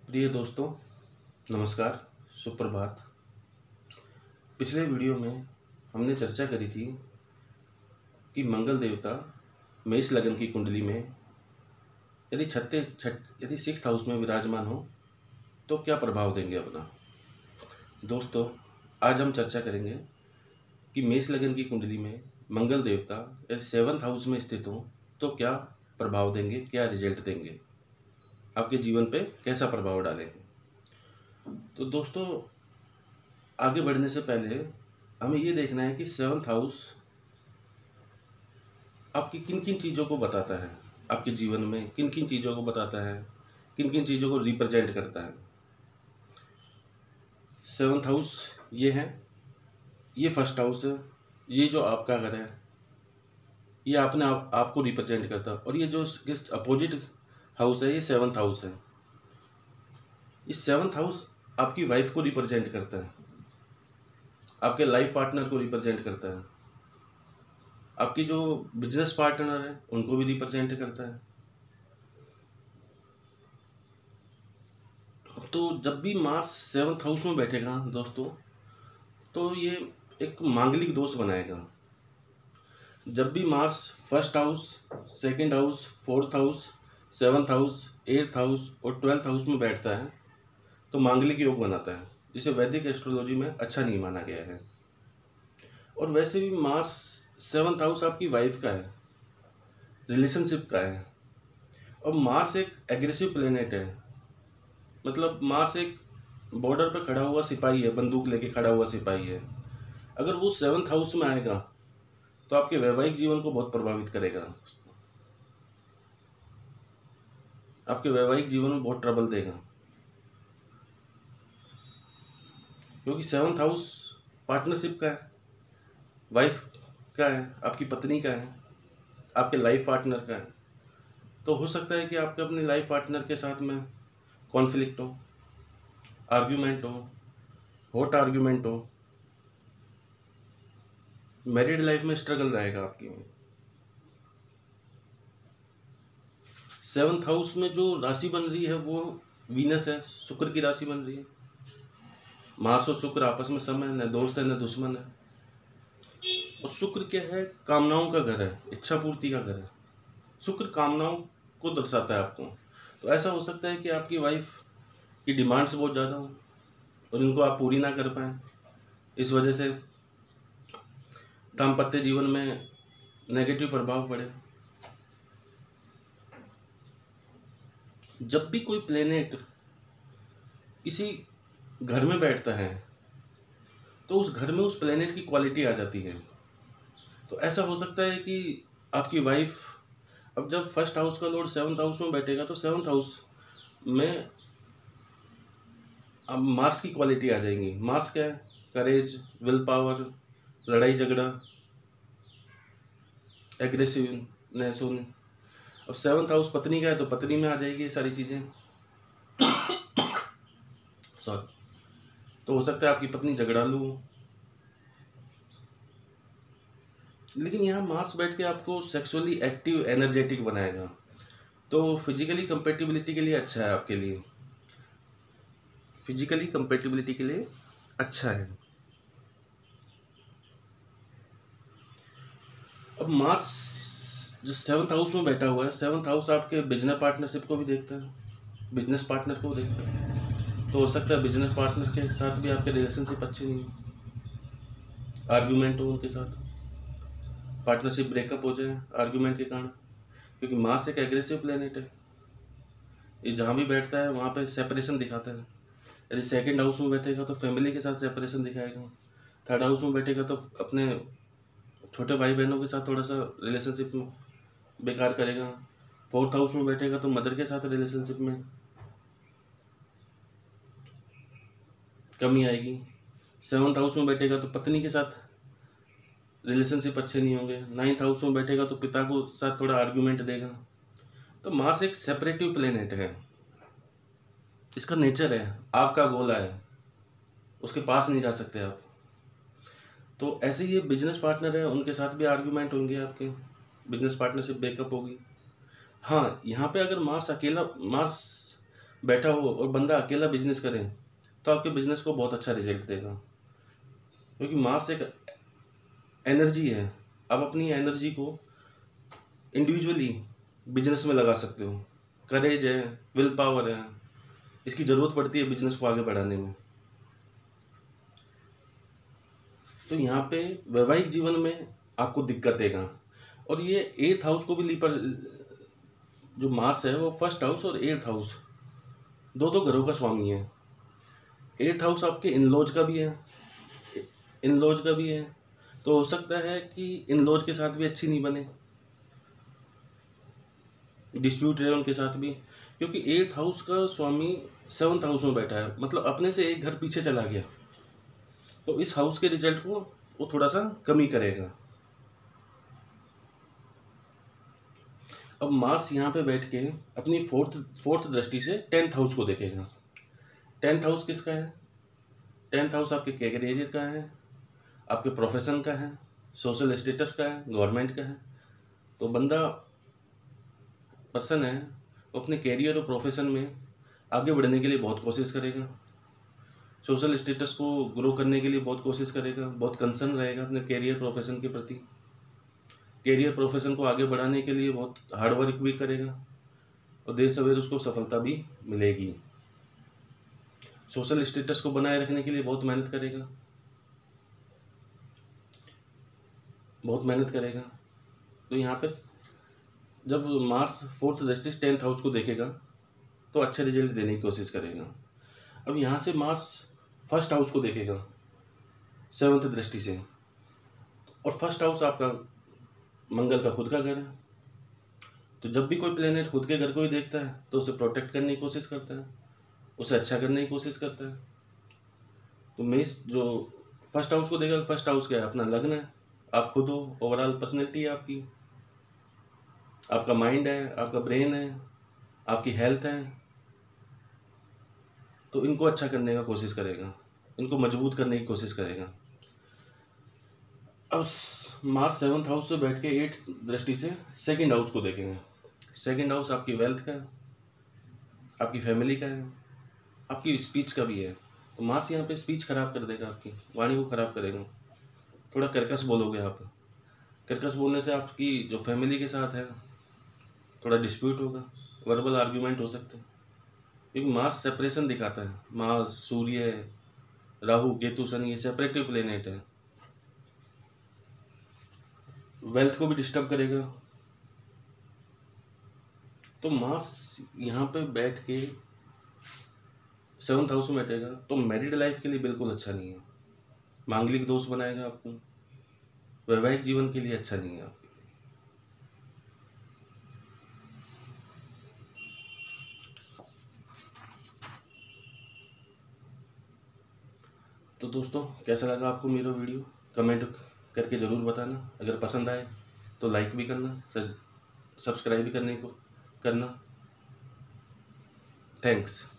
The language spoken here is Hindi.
प्रिय दोस्तों, नमस्कार, सुप्रभात। पिछले वीडियो में हमने चर्चा करी थी कि मंगल देवता मेष लग्न की कुंडली में यदि सिक्स्थ हाउस में विराजमान हो तो क्या प्रभाव देंगे अपना। दोस्तों, आज हम चर्चा करेंगे कि मेष लग्न की कुंडली में मंगल देवता यदि सेवंथ हाउस में स्थित हो तो क्या प्रभाव देंगे, क्या रिजल्ट देंगे, आपके जीवन पे कैसा प्रभाव डालेंगे। तो दोस्तों, आगे बढ़ने से पहले हमें ये देखना है कि सेवंथ हाउस आपकी किन किन चीज़ों को बताता है, आपके जीवन में किन किन चीज़ों को बताता है, किन किन चीज़ों को रिप्रेजेंट करता है। सेवंथ हाउस ये है, ये फर्स्ट हाउस है, ये जो आपका घर है ये आपको रिप्रेजेंट करता है, और ये जो इस अपोजिट हाउस है ये सेवंथ हाउस है। इस सेवंथ हाउस आपकी वाइफ को रिप्रेजेंट करता है, आपके लाइफ पार्टनर को रिप्रेजेंट करता है, आपकी जो बिजनेस पार्टनर है उनको भी रिप्रेजेंट करता है। तो जब भी मार्स सेवंथ हाउस में बैठेगा दोस्तों, तो ये एक मांगलिक दोष बनाएगा। जब भी Mars first house, second house, fourth house, seventh house, eighth house और ट्वेल्थ हाउस में बैठता है तो मांगलिक योग बनाता है, जिसे वैदिक एस्ट्रोलॉजी में अच्छा नहीं माना गया है। और वैसे भी मार्स सेवंथ हाउस आपकी वाइफ का है, रिलेशनशिप का है। और मार्स एक एग्रेसिव प्लेनेट है, मतलब मार्स एक बॉर्डर पर खड़ा हुआ सिपाही है, बंदूक लेके खड़ा हुआ सिपाही है। अगर वो सेवंथ हाउस में आएगा तो आपके वैवाहिक जीवन को बहुत प्रभावित करेगा, आपके वैवाहिक जीवन में बहुत ट्रबल देगा। क्योंकि सेवंथ हाउस पार्टनरशिप का है, वाइफ का है, आपकी पत्नी का है, आपके लाइफ पार्टनर का है। तो हो सकता है कि आपके अपने लाइफ पार्टनर के साथ में कॉन्फ्लिक्ट हो, आर्ग्यूमेंट हो, हॉट आर्ग्यूमेंट हो, मैरिड लाइफ में स्ट्रगल रहेगा आपकी। सेवंथ हाउस में जो राशि बन रही है वो वीनस है, शुक्र की राशि बन रही है। मार्स और शुक्र आपस में सम है, न दोस्त है न दुश्मन है। और शुक्र क्या है, कामनाओं का घर है, इच्छा पूर्ति का घर है। शुक्र कामनाओं को दर्शाता है आपको। तो ऐसा हो सकता है कि आपकी वाइफ की डिमांड्स बहुत ज़्यादा हो और इनको आप पूरी ना कर पाए, इस वजह से दाम्पत्य जीवन में नेगेटिव प्रभाव पड़े। जब भी कोई प्लेनेट किसी घर में बैठता है तो उस घर में उस प्लेनेट की क्वालिटी आ जाती है। तो ऐसा हो सकता है कि आपकी वाइफ, अब जब फर्स्ट हाउस का लॉर्ड सेवंथ हाउस में बैठेगा तो सेवंथ हाउस में अब मार्स की क्वालिटी आ जाएंगी। मार्स क्या है, करेज, विल पावर, लड़ाई झगड़ा, एग्रेसिवनेस। अब सेवंथ हाउस पत्नी का है तो पत्नी में आ जाएगी ये सारी चीज़ें। सॉरी। तो हो सकता है आपकी पत्नी झगड़ालू हो, लेकिन यहाँ मार्स बैठ के आपको सेक्सुअली एक्टिव, एनर्जेटिक बनाएगा। तो फिजिकली कंपेटिबिलिटी के लिए अच्छा है, आपके लिए फिजिकली कंपेटिबिलिटी के लिए अच्छा है। अब मार्स जो सेवंथ हाउस में बैठा हुआ है, सेवंथ हाउस आपके बिजनेस पार्टनरशिप को भी देखता है, बिजनेस पार्टनर को देखता है। तो हो सकता है बिजनेस पार्टनर के साथ भी आपके रिलेशनशिप अच्छे नहीं हो, आर्ग्यूमेंट हो उनके साथ, पार्टनरशिप ब्रेकअप हो जाए आर्ग्यूमेंट के कारण। क्योंकि मार्स एक एग्रेसिव प्लेनेट है, ये जहाँ भी बैठता है वहाँ पे सेपरेशन दिखाता है। यदि सेकंड हाउस में बैठेगा तो फैमिली के साथ सेपरेशन दिखाएगा, थर्ड हाउस में बैठेगा तो अपने छोटे भाई बहनों के साथ थोड़ा सा रिलेशनशिप में बेकार करेगा, फोर्थ हाउस में बैठेगा तो मदर के साथ रिलेशनशिप में कमी आएगी, सेवंथ हाउस में बैठेगा तो पत्नी के साथ रिलेशनशिप अच्छे नहीं होंगे, नाइन्थ हाउस में बैठेगा तो पिता को साथ थोड़ा आर्ग्यूमेंट देगा। तो मार्स एक सेपरेटिव प्लेनेट है, इसका नेचर है, आपका गोला है, उसके पास नहीं जा सकते आप। तो ऐसे ही ये बिजनेस पार्टनर है, उनके साथ भी आर्ग्यूमेंट होंगे, आपके बिजनेस पार्टनरशिप ब्रेकअप होगी। हाँ, यहाँ पे अगर मार्स बैठा हो और बंदा अकेला बिजनेस करे तो आपके बिजनेस को बहुत अच्छा रिजल्ट देगा, क्योंकि मार्स एक एनर्जी है। आप अपनी एनर्जी को इंडिविजुअली बिजनेस में लगा सकते हो। करेज है, विल पावर है, इसकी ज़रूरत पड़ती है बिजनेस को आगे बढ़ाने में। तो यहाँ पे वैवाहिक जीवन में आपको दिक्कत देगा। और ये 8th हाउस को भी लीपर, जो मार्स है वो 1st हाउस और 8th हाउस दो घरों का स्वामी है। 8th हाउस आपके इन-लॉज का भी है, इन-लॉज का भी है। तो हो सकता है कि इन-लॉज के साथ भी अच्छी नहीं बने, डिस्प्यूट रहे उनके साथ भी, क्योंकि 8th हाउस का स्वामी 7th हाउस में बैठा है, मतलब अपने से एक घर पीछे चला गया। तो इस हाउस के रिजल्ट को वो थोड़ा सा कमी करेगा। अब मार्स यहाँ पे बैठ के अपनी फोर्थ दृष्टि से 10th हाउस को देखेगा। 10th हाउस किसका है? 10th हाउस आपके कैरियर का है, आपके प्रोफेशन का है, सोशल स्टेटस का है, गवर्नमेंट का है। तो बंदा पर्सन है, वो अपने कैरियर और प्रोफेशन में आगे बढ़ने के लिए बहुत कोशिश करेगा, सोशल स्टेटस को ग्रो करने के लिए बहुत कोशिश करेगा, बहुत कंसर्न रहेगा अपने कैरियर प्रोफेशन के प्रति। कैरियर प्रोफेशन को आगे बढ़ाने के लिए बहुत हार्ड वर्क भी करेगा और देर सवेर उसको सफलता भी मिलेगी। सोशल स्टेटस को बनाए रखने के लिए बहुत मेहनत करेगा, बहुत मेहनत करेगा। तो यहाँ पे जब मार्स 4th दृष्टि 10th हाउस को देखेगा तो अच्छे रिजल्ट देने की कोशिश करेगा। अब यहाँ से मार्स 1st हाउस को देखेगा 7th दृष्टि से, और 1st हाउस आपका मंगल का खुद का घर है। तो जब भी कोई प्लेनेट खुद के घर को ही देखता है तो उसे प्रोटेक्ट करने की कोशिश करता है, उसे अच्छा करने की कोशिश करता है। तो मेष जो 1st हाउस को देखेगा, 1st हाउस क्या है? अपना लग्न है, आप खुद हो, ओवरऑल पर्सनैलिटी है आपकी, आपका माइंड है, आपका ब्रेन है, आपकी हेल्थ है। तो इनको अच्छा करने का कोशिश करेगा, इनको मजबूत करने की कोशिश करेगा। अब मार्स 7th हाउस से बैठ के 8th दृष्टि से 2nd हाउस को देखेंगे। 2nd हाउस आपकी वेल्थ का है, आपकी फैमिली का है, आपकी स्पीच का भी है। तो मार्स यहाँ पे स्पीच खराब कर देगा, आपकी वाणी को खराब करेगा। थोड़ा कर्कश बोलोगे आप, कर्कश बोलने से आपकी जो फैमिली के साथ है थोड़ा डिस्प्यूट होगा, वर्बल आर्ग्यूमेंट हो सकते हैं, क्योंकि मार्स सेपरेशन दिखाता है। मार्स, सूर्य, राहु, केतु, शनि, ये सेपरेटिव प्लेनेट है। वेल्थ को भी डिस्टर्ब करेगा। तो मार्स यहाँ पे बैठ के 7th हाउस में बैठेगा तो मैरिड लाइफ के लिए बिल्कुल अच्छा नहीं है, मांगलिक दोष बनाएगा आपको, वैवाहिक जीवन के लिए अच्छा नहीं है आपके। तो दोस्तों, कैसा लगा आपको मेरा वीडियो? कमेंट करके ज़रूर बताना। अगर पसंद आए तो लाइक भी करना, सब्सक्राइब भी करने को करना। थैंक्स।